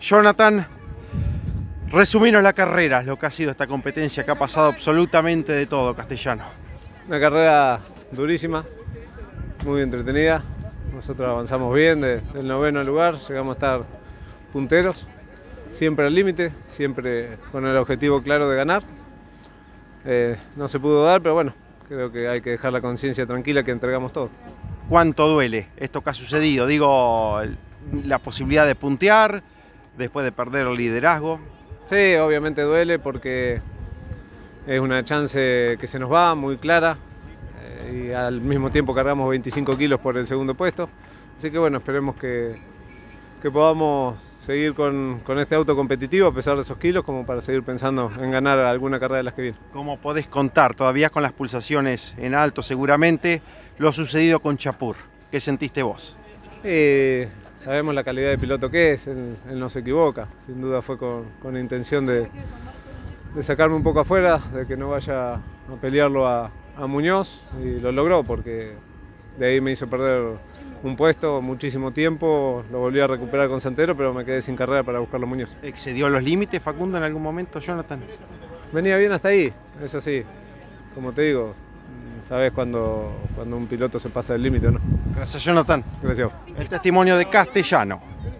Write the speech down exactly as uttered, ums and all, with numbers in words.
Jonathan, resuminos la carrera, lo que ha sido esta competencia, que ha pasado absolutamente de todo, Castellano. Una carrera durísima, muy entretenida. Nosotros avanzamos bien de, del noveno lugar, llegamos a estar punteros, siempre al límite, siempre con el objetivo claro de ganar. Eh, no se pudo dar, pero bueno, creo que hay que dejar la conciencia tranquila que entregamos todo. ¿Cuánto duele esto que ha sucedido? Digo, la posibilidad de puntear, después de perder el liderazgo. Sí, obviamente duele porque es una chance que se nos va muy clara eh, y al mismo tiempo cargamos veinticinco kilos por el segundo puesto. Así que bueno, esperemos que, que podamos seguir con, con este auto competitivo a pesar de esos kilos, como para seguir pensando en ganar alguna carrera de las que viene. ¿Cómo podés contar, todavía con las pulsaciones en alto seguramente, lo sucedido con Chapur? ¿Qué sentiste vos? Eh, sabemos la calidad de piloto que es, él, él no se equivoca, sin duda fue con, con intención de, de sacarme un poco afuera, de que no vaya a pelearlo a, a Muñoz, y lo logró porque de ahí me hizo perder un puesto, muchísimo tiempo, lo volví a recuperar con Santero, pero me quedé sin carrera para buscarlo a Muñoz. ¿Excedió los límites, Facundo, en algún momento, Jonathan? Venía bien hasta ahí, eso sí, como te digo, sabes cuando, cuando un piloto se pasa del límite o no. Gracias, Jonathan. Gracias. El testimonio de Castellano.